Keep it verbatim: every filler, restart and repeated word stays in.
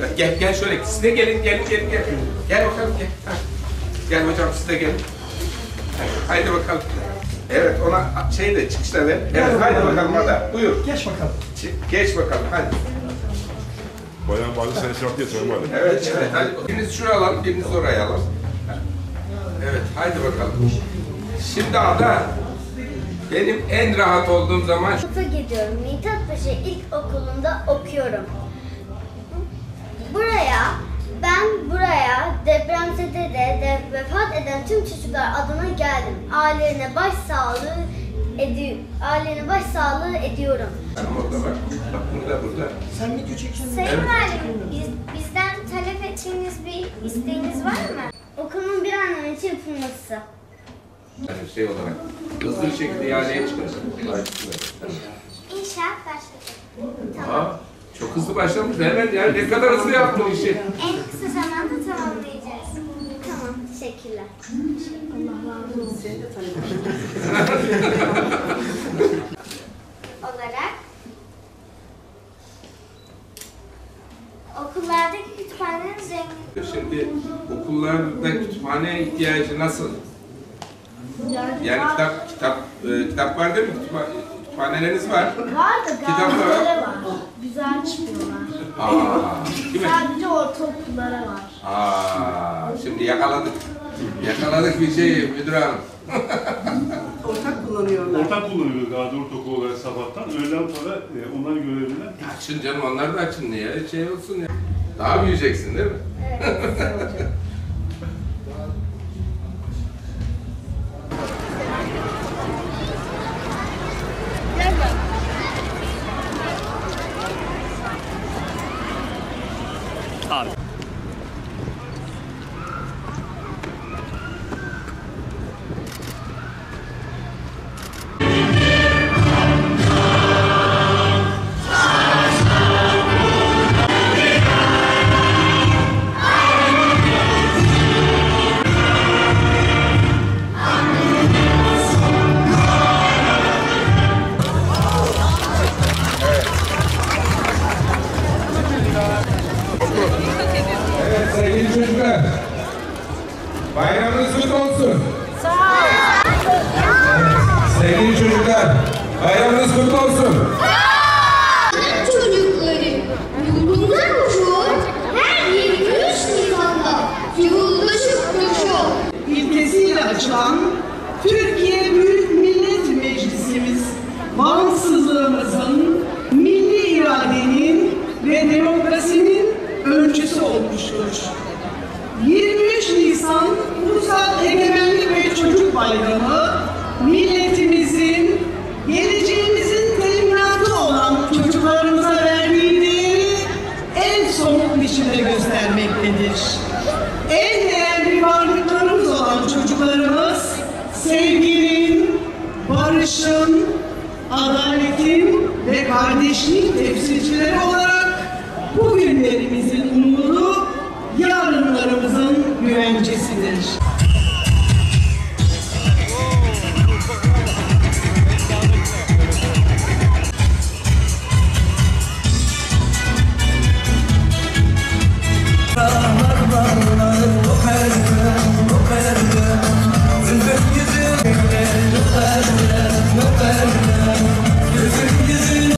Teşekkürler. Gel, gel şöyle. Siz de gelin, gelin, gelin, gel. Gel bakalım, gel. Hadi. Gel hocam, siz de gelin. Haydi bakalım. Evet, ona şey de çıkışta ver. Evet, haydi bakalım Ada. Buyur. Geç bakalım. Çık, geç bakalım, hadi. Bayan bazı seni şart diye sormalı. Evet, evet, hadi. Biriniz şuraya alalım, biriniz oraya alalım. Evet, haydi bakalım. Şimdi Ada, benim en rahat olduğum zaman... Okula gidiyorum. Mithat Paşa İlkokulu'nda okuyorum. Buraya, ben buraya depremzede de vefat eden tüm çocuklar adına geldim. Ailelerine başsağlığı ediyorum. Ailelerine başsağlığı ediyorum. Tamam, orada bak. Bak burada, burada. Sen video çeksen mi? Sayın Evet. Valim, biz, bizden talep ettiğiniz bir isteğiniz var mı? Okulun bir an önce yapılması. Yani şey olarak, hızlı bir şekilde ihaleye çıkacak. İnşaat başladı. Tamam. Aa, çok hızlı başlamış. Hemen yani ne kadar hızlı yaptın işi. En kısa zamanda tamamlayacağız. Tamam, teşekkürler. Allah razı olsun. Seni de olarak okullardaki kütüphanenin zengin. Şimdi okullarda kütüphane ihtiyacı nasıl? Yani, Yani kitap, kitap, e, kitap var değil mi? Kütüphane, kütüphaneleriniz var. var da Kitaplar var. gazeteleri var. Güzel çıkıyorlar. Aa, değil mi? Sadece ortaokullara var. Aa, şimdi yakaladık. Yakaladık bir şeyi müdür hanım. Ortak kullanıyorlar. Ortak kullanıyoruz Gazi Ortaokulu ve sabahtan. Öğleden sonra e, onların görevliler. Açın canım, onlar da açın diye şey olsun ya. Daha büyüyeceksin değil mi? Evet, güzel olacak. Evet sevgili çocuklar. Bayramınız kutlu olsun. Sağ ol. Sevgili çocuklar, bayramınız kutlu olsun. Çocukları yurdumdan uçuyor, her yirmi üç Nisan'da yıldaşı kutluyor. İlkesiyle açılan Türkiye Büyük Millet Meclisimiz, bağımsızlığımızın, milli iradenin ve demokrasinin öncüsü olmuştur. yirmi üç Nisan Ulusal Egemenlik ve Çocuk Bayramı, milletimizin, geleceğimizin teminatı olan çocuklarımıza verdiği değeri en somut biçimde göstermektedir. En değerli varlıklarımız olan çocuklarımız, sevginin, barışın, adaletin ve kardeşliğin temsilcileri olarak bugünlerimizin umudunu